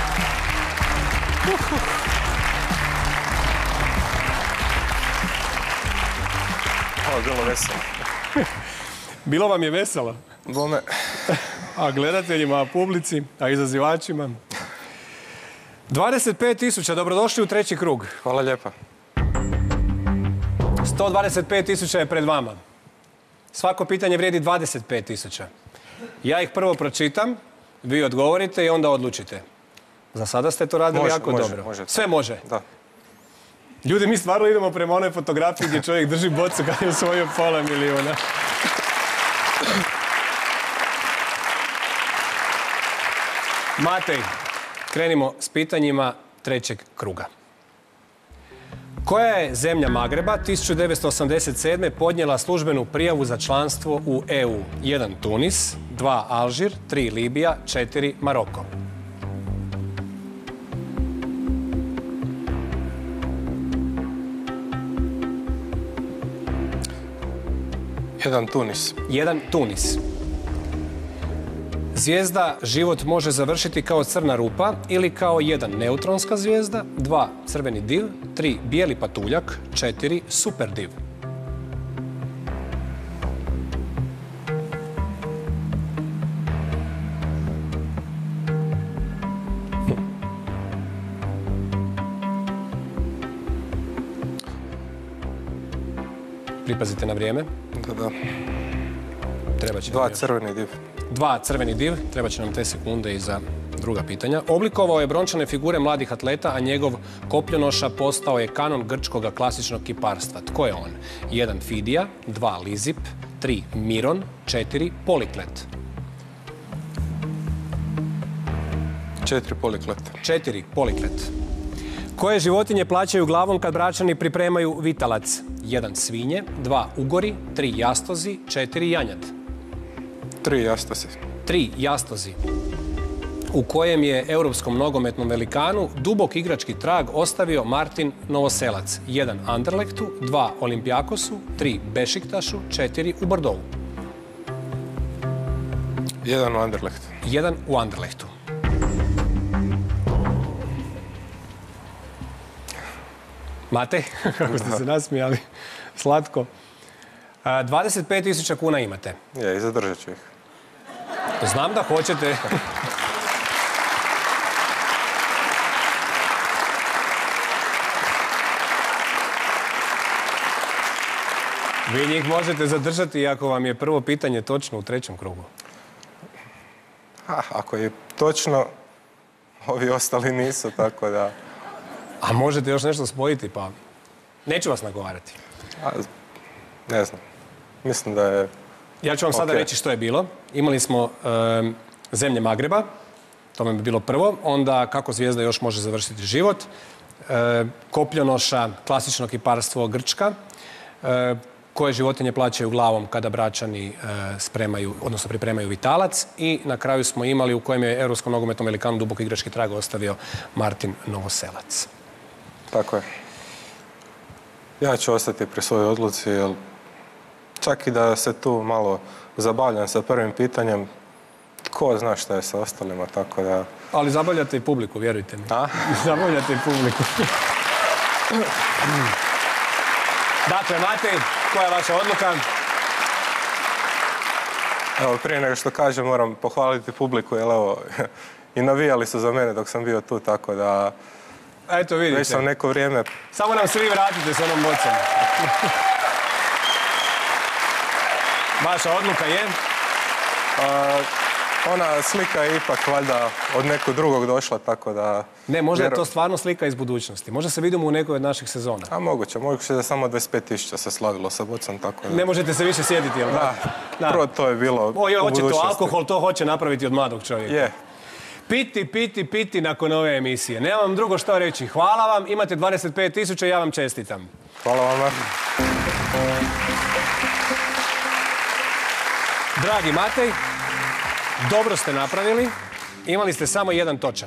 Ovo je bilo veselo. Bilo vam je veselo? Bome. A gledateljima, a publici, a izazivačima? 25.000, dobrodošli u 3. krug. Hvala lijepa. 125.000 je pred vama. Svako pitanje vrijedi 25.000. Ja ih prvo pročitam, vi odgovorite i onda odlučite. Za sada ste to radili jako dobro. Sve može? Da. Ljudi, mi stvarno idemo prema onoj fotografiji gdje čovjek drži bocu kad je osvojio $500.000. Matej, krenimo s pitanjima 3. kruga. Koja je zemlja Magreba 1987. podnijela službenu prijavu za članstvo u EU? 1. Tunis, 2. Alžir, 3. Libija, 4. Maroko. Jedan Tunis. 1. Tunis. Zvijezda život može završiti kao crna rupa ili kao 1. neutronska zvijezda, 2. crveni div, 3. bijeli patuljak, 4. super div. Pripazite na vrijeme. Da. Treba će 2 crveni div. 2 crveni div, treba će nam te sekunde i za druga pitanja. Oblikovao je brončane figure mladih atleta, a njegov kopljonoša postao je kanon grčkog klasičnog kiparstva. Tko je on? 1. Fidija, 2. Lizip, 3. Miron, 4. Poliklet. 4 Poliklet. 4. Poliklet. Koje životinje plaćaju glavom kad bračani pripremaju vitalac? 1. Svinje, 2. Ugori, 3. Jastozi, 4. Janjad. 3 jastozi. 3. Jastozi. U kojem je europskom nogometnom velikanu dubok igrački trag ostavio Martin Novoselac. 1. Anderlechtu, 2. Olimpijakosu, 3. Bešiktašu, 4. u Bordeauxu. 1 u Anderlechtu. 1 u Anderlechtu. Matej, kako ste se nasmijali, slatko. 25.000 kuna imate. Je, i zadržat ću ih. Znam da hoćete. Vi njih možete zadržati ako vam je prvo pitanje točno u 3. krugu. Ako je točno, ovi ostali nisu, tako da... A možete još nešto spojiti, pa neću vas nagovarati. Ne znam. Mislim da je... Ja ću vam sada reći što je bilo. Imali smo zemlje Magreba, to mi bi bilo prvo. Onda kako zvijezda još može završiti život. Kopljonoša, klasično kiparstvo Grčka. Koje životinje plaćaju glavom kada bračani spremaju, odnosno pripremaju vitalac. I na kraju smo imali u kojem je europskom nogometnom velikanu dubok igrački trag ostavio Martin Novoselac. Tako je. Ja ću ostati pri svojoj odluci, jer čak i da se tu malo zabavljam sa prvim pitanjem, tko zna šta je sa ostalima, tako da... Ali zabavljate i publiku, vjerujte mi. A? Zabavljate i publiku. Dakle, Matej, koja je vaša odluka? Evo, prije nego što kažem, moram pohvaliti publiku, jer evo, i navijali su za mene dok sam bio tu, tako da... Eto, vidite. Već sam neko vrijeme... Samo nam svi vratite s onom bocom. Vaša odluka je? Ona slika je ipak valjda od nekog drugog došla, tako da... Ne, možda je to stvarno slika iz budućnosti. Možda se vidimo u nekoj od naših sezona. A moguće da samo 25.000 se slavilo sa bocom, tako da... Ne možete se više sjediti, jel da? Da, prvo to je bilo u budućnosti. Hoće to alkohol, to hoće napraviti od mladog čovjeka. Je. Piti nakon ove emisije. Nemam vam drugo što reći. Hvala vam, imate 25.000 i ja vam čestitam. Hvala vam. Dragi Matej, dobro ste napravili. Imali ste samo jedan točan.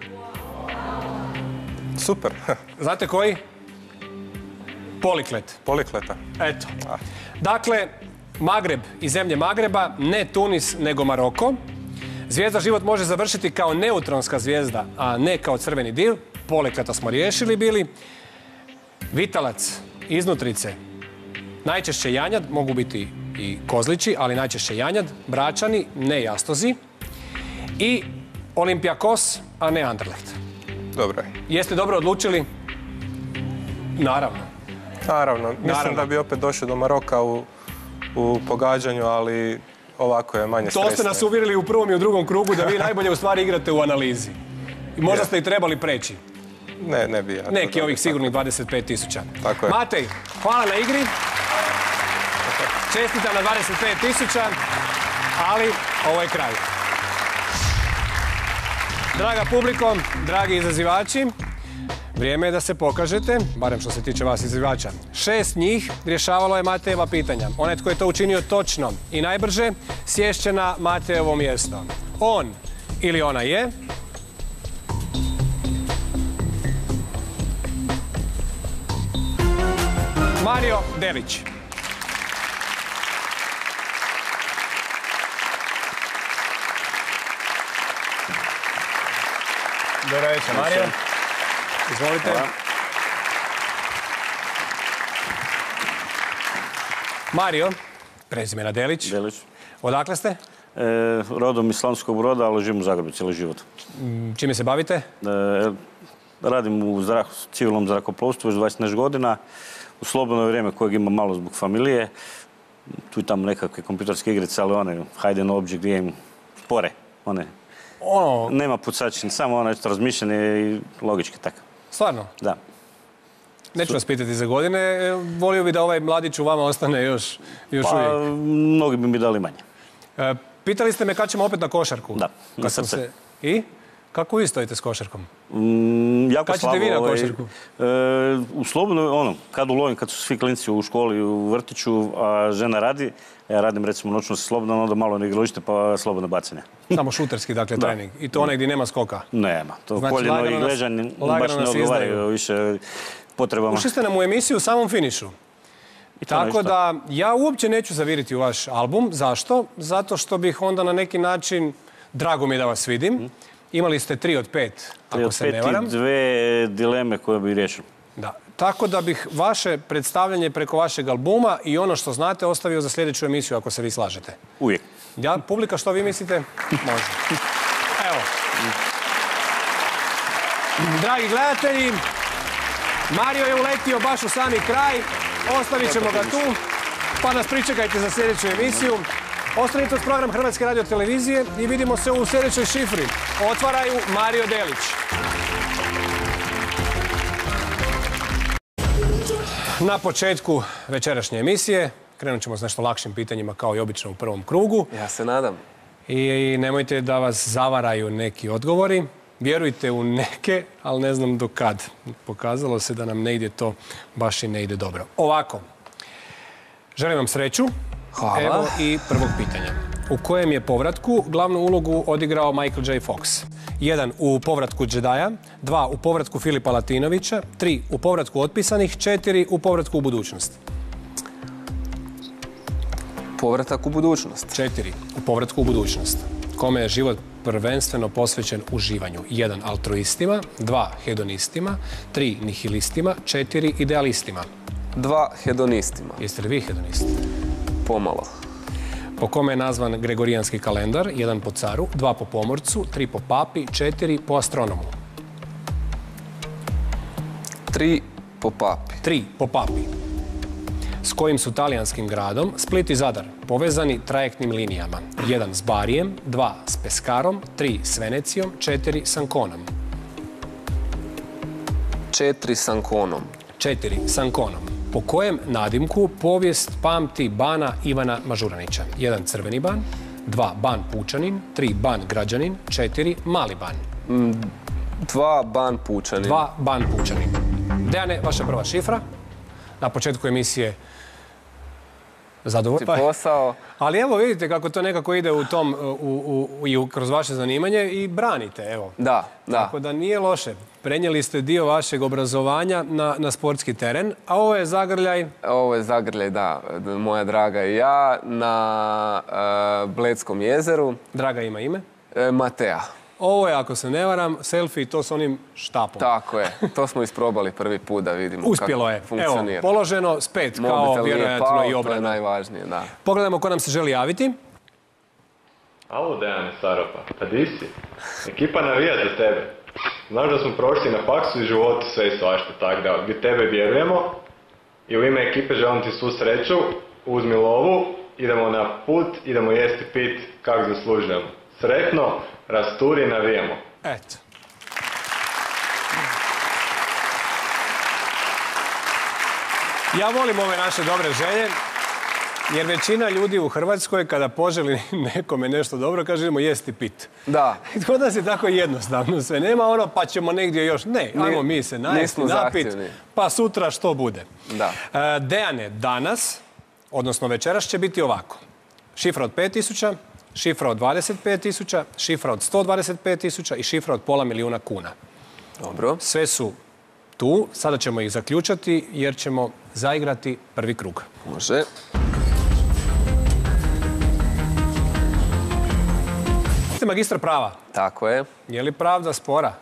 Super. Znate koji? Poliklet. Polikleta. Eto. Dakle, Magreb i zemlje Magreba, ne Tunis, nego Maroko. Zvijezda život može završiti kao neutronska zvijezda, a ne kao crveni div. Polikleta smo riješili bili. Vitalac, iznutrice, najčešće janjad, mogu biti i kozlići, ali najčešće janjad, Bračani, ne Jastozi. I Olimpijakos, a ne Anderlecht. Dobro je. Jeste dobro odlučili? Naravno. Mislim da bi opet došao do Maroka u pogađanju, ali ovako je manje stresno. To ste nas uvjerili u prvom i u drugom krugu da vi najbolje u stvari igrate u analizi. I možda ste i trebali preći. Ne bi ja. Neki ovih sigurnih 25.000. Tako je. Matej, hvala na igri. Čestitam na 25.000, ali ovo je kraj. Draga publiko, dragi izazivači, vrijeme je da se pokažete, barem što se tiče vas izazivača. 6 njih rješavalo je Matejeva pitanja. Onaj tko je to učinio točno i najbrže, sješće na Matejevo mjesto. On ili ona je... Mario Delić. Dobro večer, Mario. Izvolite. Hvala. Mario, prezimena Delić. Delić. Odakle ste? Rodom iz Slavonskog Broda, ali živim u Zagrebu cijeli život. Čime se bavite? Radim u civilnom zrakoplovstvu već 20 nešto godina. U slobodno vrijeme kojeg imam malo zbog familije. Tu i tamo nekakve kompjuterske igrice, ali one hide and object game spore. One nema pucačin, samo ono razmišljanje i logički tako. Stvarno? Da. Neću vas pitati za godine. Volio bi da ovaj mladić u vama ostane još uvijek. Mnogi bi mi dali manje. Pitali ste me kad ćemo opet na košarku. Da, na srce. I? Kako vi stojite s košarkom? Jako kad ćete vi na košarku? U slobodno, kad ulovim, kad su svi klinci u školi, u vrtiću, a žena radi, ja radim recimo noćno slobodno, onda malo na igralište pa slobodno bacanje. Samo šuterski, dakle, trening. I to onaj gdje nema skoka? Nema. To koljeno i gležanje baš ne odgovaraju više potrebama. Ušli ste nam u emisiju u samom finišu. Tako da ja uopće neću zaviriti u vaš album. Zašto? Zato što bih onda na neki način, drago mi je da vas vidim, imali ste 3 od 5, ako se ne varam. 3 od 5 i 2 dileme koje bih riješio. Da. Tako da bih vaše predstavljanje preko vašeg albuma i ono što znate ostavio za sljedeću emisiju, ako se vi slažete. Uvijek. Ja, publika, što vi mislite? Može. Evo. Dragi gledatelji, Mario je uletio baš u sami kraj. Ostavit ćemo ga tu, pa nas pričekajte za sljedeću emisiju. Ostanite uz program Hrvatske radiotelevizije i vidimo se u sljedećoj šifri. Otvaraju Mario Delić. Na početku večerašnje emisije krenut ćemo s nešto lakšim pitanjima kao i obično u prvom krugu. Ja se nadam. I nemojte da vas zavaraju neki odgovori. Vjerujte u neke, ali ne znam do kad. Pokazalo se da nam ne ide to, baš i ne ide dobro. Ovako, želim vam sreću. Hvala. Evo i prvog pitanja. U kojem je povratku glavnu ulogu odigrao Michael J. Fox? 1. U povratku Džedaja, 2. U povratku Filipa Latinovića, 3. U povratku Otpisanih, 4. U povratku u budućnost. Povratak u budućnost. 4. U povratku u budućnost. Kome je život prvenstveno posvećen uživanju? 1. Altruistima, 2. Hedonistima, 3. Nihilistima, 4. Idealistima. 2. Hedonistima. Jeste li vi hedonisti? Pomalo. Po kome je nazvan Gregorijanski kalendar? 1 po caru, 2 po pomorcu, 3 po papi, 4 po astronomu. 3 po papi. 3 po papi. S kojim su talijanskim gradom Split i Zadar povezani trajektnim linijama? 1 s Barijem, 2 s Peskarom, 3 s Venecijom, 4 s Anconom. 4 s Anconom. 4 s Anconom. Po kojem nadimku povijest pamti bana Ivana Mažuranića? 1 Crveni ban, 2 Ban Pučanin, 3 Ban Građanin, 4 Mali ban. 2 Ban Pučanin. 2 Ban Pučanin. Dejane, vaša prva šifra. Na početku emisije zadovoljno. Posao. Ali evo vidite kako to nekako ide u tom, kroz vaše zanimanje i branite, evo. Da. Tako da nije loše. Prenijeli ste dio vašeg obrazovanja na sportski teren, a ovo je zagrljaj... Ovo je zagrljaj, da, moja draga i ja, na Bledskom jezeru. Draga ima ime? Matea. Ovo je, ako se ne varam, selfie to s onim štapom. Tako je. To smo isprobali prvi put da vidimo Uspjelo kako funkcionira. Evo, položeno s 5 kao vjerojatno i obrana. To je najvažnije, da. Pogledajmo ko nam se želi javiti. Alo, Dejane Saropa, pa di si? Ekipa navija za tebe. Znaš da smo prošli na faksu i životu sve i svašta, tak da gdje tebe vjerujemo. I u ime ekipe želim ti svu sreću, uzmi lovu, idemo na put, idemo jesti pit kako zaslužujemo. Sretno, rasturi i navijamo. Eto. Ja volim ove naše dobre želje, jer većina ljudi u Hrvatskoj kada poželi nekome nešto dobro, kaže idemo jesti pit. Da. Kod nas je tako jednostavno sve. Nema ono pa ćemo negdje još. Ne, ajmo mi se najesti, napit, pa sutra što bude. Da. Dejane, danas, odnosno večeras će biti ovako. Šifra od 5.000, šifra od 25.000, šifra od 125.000 i šifra od $500.000 kuna. Dobro. Sve su tu, sada ćemo ih zaključati jer ćemo zaigrati prvi krug. Može. Vi ste magistar prava. Tako je. Je li pravda spora?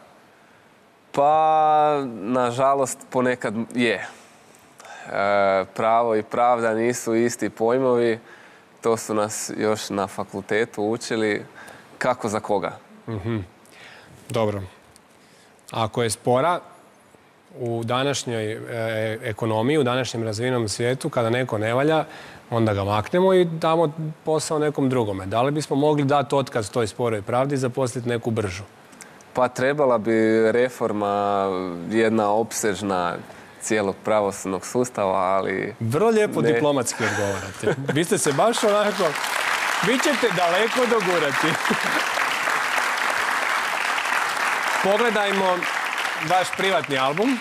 Pa, nažalost, ponekad je. Pravo i pravda nisu isti pojmovi. To su nas još na fakultetu učili. Kako za koga? Dobro. Ako je spora, u današnjoj ekonomiji, u današnjem razvijenom svijetu, kada neko ne valja, onda ga maknemo i damo posao nekom drugome. Da li bismo mogli dati otkaz toj sporoj pravdi i zaposliti neku bržu? Pa trebala bi reforma jedna opsežna cijelog pravosudnog sustava, ali... Vrlo lijepo diplomatski odgovarate. Vi ste se baš onako... Vi ćete daleko dogurati. Pogledajmo vaš privatni album.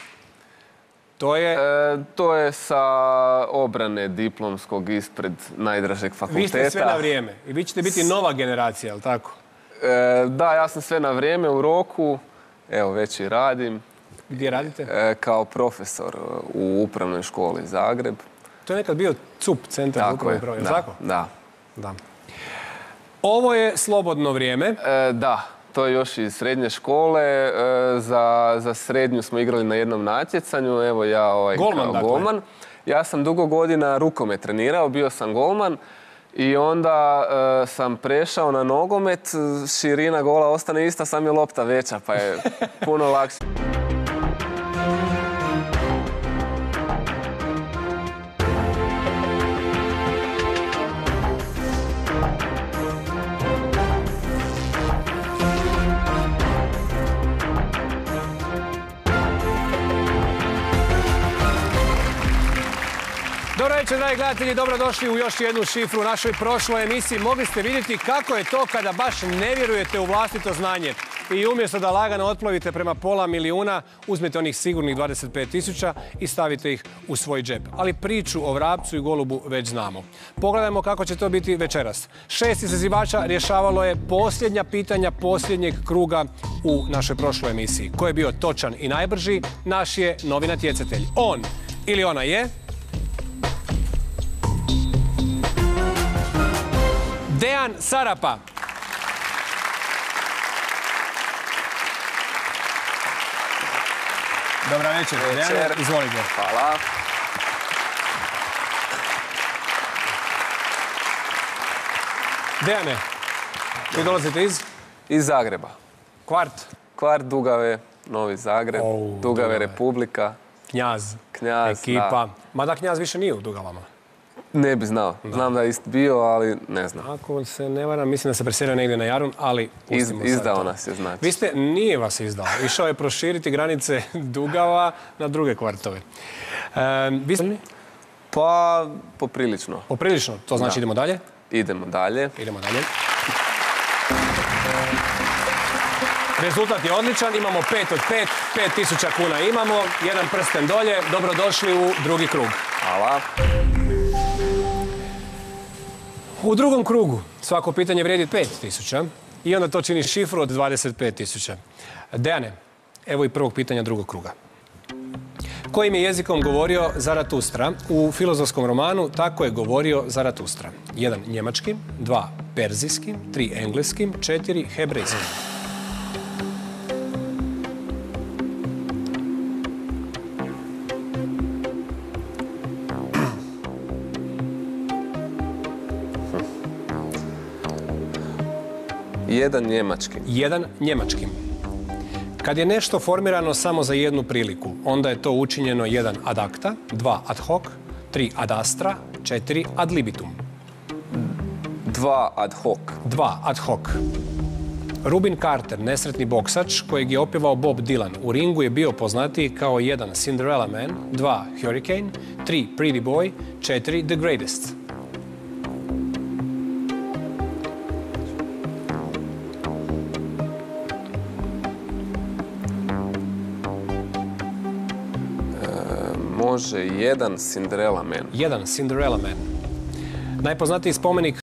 To je sa obrane diplomskog ispred najdražeg fakulteta. Vi ste sve na vrijeme. I vi ćete biti nova generacija, je li tako? Da, ja sam sve na vrijeme u roku. Evo, već i radim. Gdje radite? Kao profesor u Upravnoj školi Zagreb. To je nekad bio CUP, Centar za upravni broj, je li tako? Da. Ovo je slobodno vrijeme. Da. To je još iz srednje škole. Za srednju smo igrali na jednom natjecanju. Evo ja kao golman. Ja sam dugo godina rukomet trenirao, bio sam golman. I onda sam prešao na nogomet. Širina gola ostane ista, sam je lopta veća, pa je puno lakše. Dobro večer, dragi gledatelji, dobrodošli u još jednu šifru u našoj prošloj emisiji. Mogli ste vidjeti kako je to kada baš ne vjerujete u vlastito znanje. I umjesto da lagano otplovite prema $500.000, uzmete onih sigurnih 25.000 i stavite ih u svoj džep. Ali priču o vrapcu i golubu već znamo. Pogledajmo kako će to biti večeras. 6 izazivača rješavalo je posljednja pitanja posljednjeg kruga u našoj prošloj emisiji. Ko je bio točan i najbrži, naš je novi natjecatelj. On ili ona je... Dejan Sarapa. Dobra večer. Dejan, izvolite. Hvala. Dejane, vi dolazite iz? Iz Zagreba. Kvart? Kvart Dugave, Novi Zagreb, Dugave Republika. Knjaz. Knjaz, Ekipa. da. Mada Knjaz više nije u Dugavama. Ne bi znao. Znam da je ist bio, ali ne znam. Ako se ne varam, mislim da se preselio negdje na Jarun, ali pustimo sad Izdao to. nas je, znači. Vi ste, nije vas izdao. Išao je proširiti granice Dugava na druge kvartove. Vi ste... Pa, poprilično. Poprilično, to znači idemo dalje? Idemo dalje. Idemo dalje. Rezultat je odličan, imamo 5 od 5, 5000 kuna imamo, jedan prsten dolje, dobrodošli u drugi krug. Hvala. U drugom krugu svako pitanje vrijedi 5000 i onda to čini šifru od 25.000. Dejane, evo i prvog pitanja drugog kruga. Kojim je jezikom govorio Zaratustra? U filozofskom romanu tako je govorio Zaratustra. 1. njemačkim, 2. perzijskim, 3. engleskim, 4. hebrejskim. Jedan njemački. 1. njemačkim. Kad je nešto formirano samo za jednu priliku, onda je to učinjeno 1. ad acta, 2. ad hoc, 3. ad astra, 4. ad libitum. 2 ad hoc. 2. ad hoc. Rubin Carter, nesretni boksač kojeg je opjevao Bob Dylan, u ringu je bio poznatiji kao 1. Cinderella Man, 2. Hurricane, 3. Pretty Boy, 4. The Greatest. Može 1 Cinderella Man. 1. Cinderella Man. Najpoznatiji spomenik